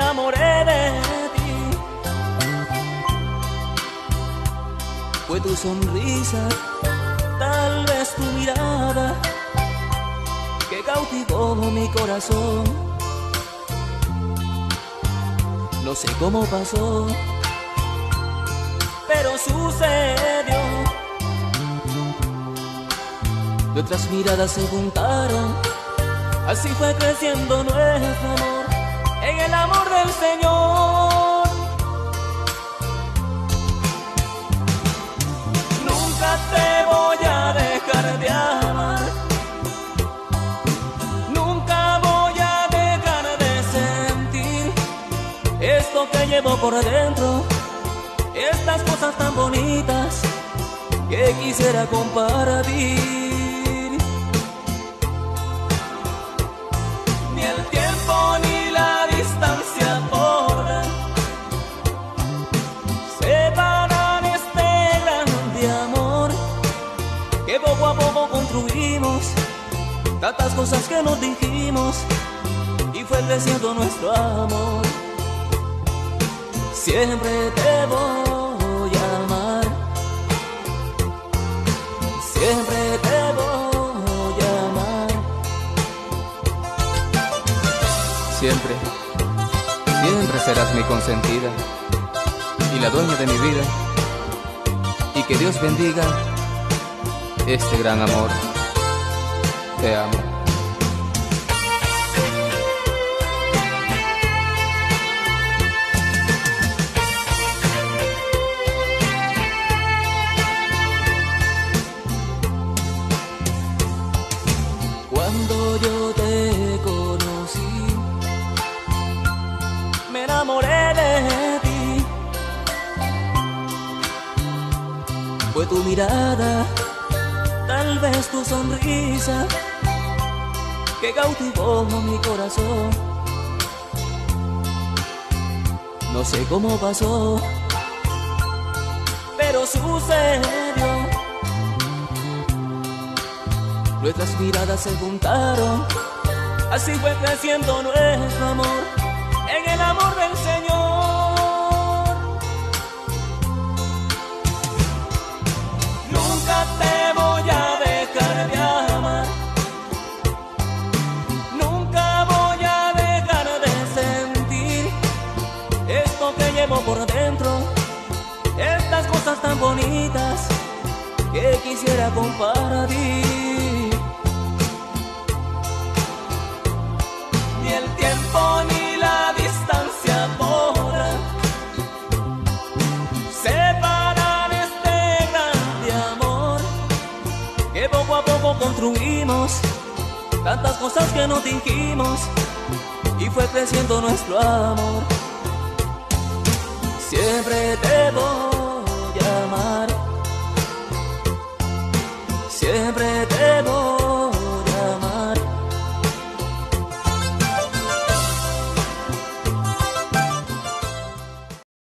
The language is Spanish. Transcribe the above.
enamoré de ti. Fue tu sonrisa, tal vez tu mirada, que cautivó mi corazón. No sé cómo pasó, pero sucedió. Nuestras miradas se juntaron, así fue creciendo nuestro amor, en el amor del Señor. Nunca te voy a dejar de amar, nunca voy a dejar de sentir esto que llevo por dentro, estas cosas tan bonitas que quisiera compartir. Ni el tiempo ni la distancia podrán separar este grande amor que poco a poco construimos, tantas cosas que nos dijimos y fue creciendo nuestro amor. Siempre te voy a amar, siempre te voy a amar. Siempre, siempre serás mi consentida y la dueña de mi vida. Y que Dios bendiga este gran amor. Te amo. Cuando yo te conocí, me enamoré de ti. Fue tu mirada, tal vez tu sonrisa, que cautivó mi corazón. No sé cómo pasó, pero sucedió. Nuestras miradas se juntaron, así fue creciendo nuestro amor, en el amor del Señor. Nunca te voy a dejar de amar, nunca voy a dejar de sentir esto que llevo por dentro, estas cosas tan bonitas que quisiera compartir. Ni el tiempo ni la distancia podrán separar este grande amor que poco a poco construimos, tantas cosas que nos dijimos y fue creciendo nuestro amor. Siempre te voy a amar, siempre te